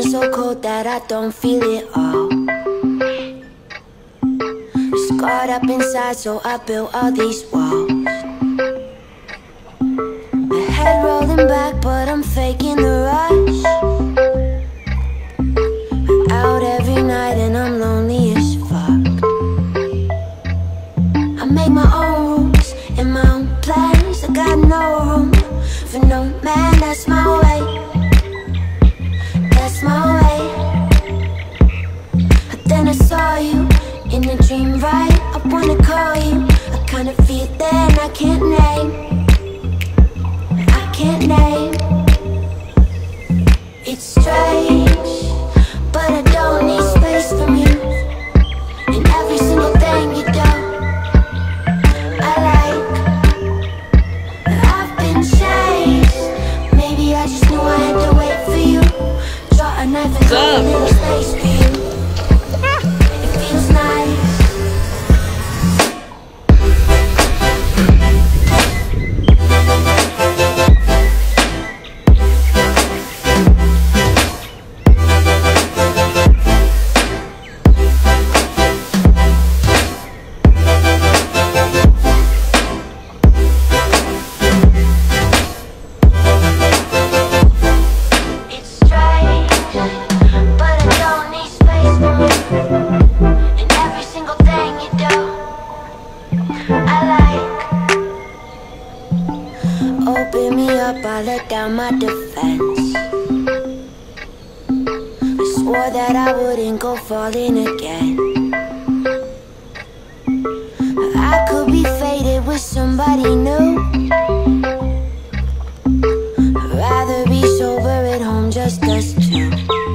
feeling so cold that I don't feel it all. Scarred up inside, so I built all these walls. My head rolling back, but I'm faking the rush. Out every night and I'm lonely as fuck. I make my own rules and my own plans. I got no room for no man. That's my way. That's my way. Then I saw you in a dream, right? I wanna call you. I kinda feel that I can't name. I can't name. It's strange, but I don't need space from you. And every single thing you do, I like. I've been changed. Maybe I just knew I had to wait for you. Draw a knife and cut a little space for you. It feels nice. Open me up, I let down my defense. I swore that I wouldn't go falling again. I could be faded with somebody new. I'd rather be sober at home, just us two.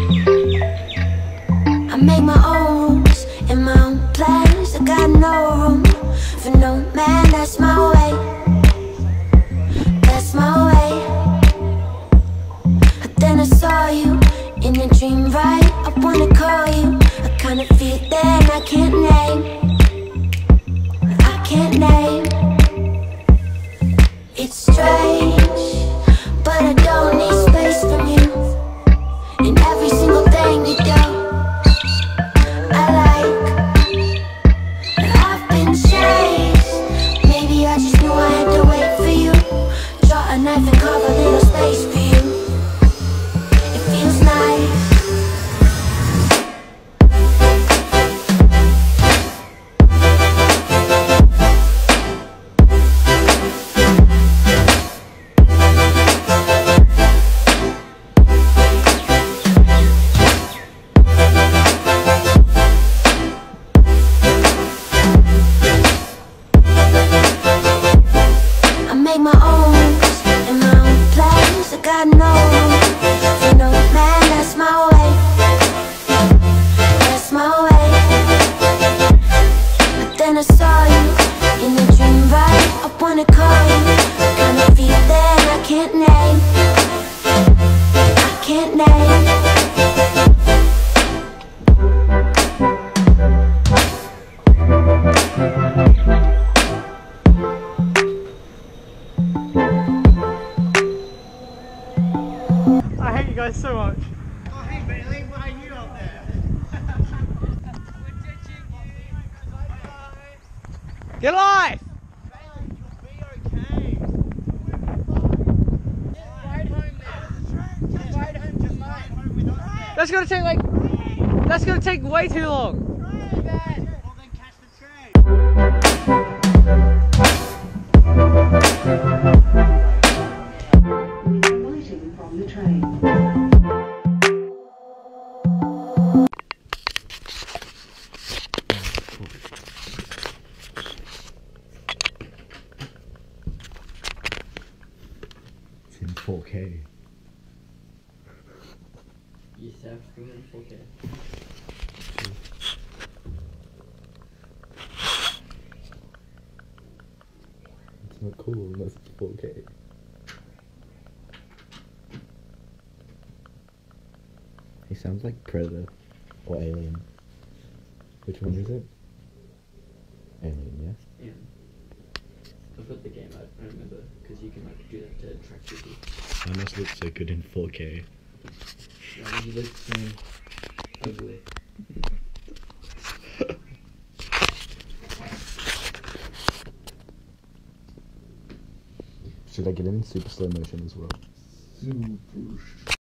I make my own rules and my own plans. I got no room for no man. That's my way. That's my way. Then I saw you in a dream, right? I wanna call you. I kinda feel that I can't name. I can't name. It's strange, but I don't need space from you. And every single thing you do, I like. I've been changed. Maybe I just knew I had to wait for you. Draw a knife and carve a little space for you. It feels nice. I make my own rules and my own plans. I got no room for no man. That's my way. That's my way. But then I saw you in a dream, right? I wanna call you. I kinda feel that I can't name. I can't name. I hate you guys so much. Oh, hey Bailey, why are you out there? Get alive! Bailey, you'll be okay. Ride home now. Just ride home with us. That's gonna take way too long. Well, then catch the train. Emerging from the train. It's in 4K. You have to in 4K. It's not cool unless it's 4K. He sounds like Predator or Alien. Which one is it? Alien, yes? Yeah. I've got the game, I remember, because you can like do that to track people. I must look so good in 4K. Yeah, he looks ugly. Should I get him in super slow motion as well? Super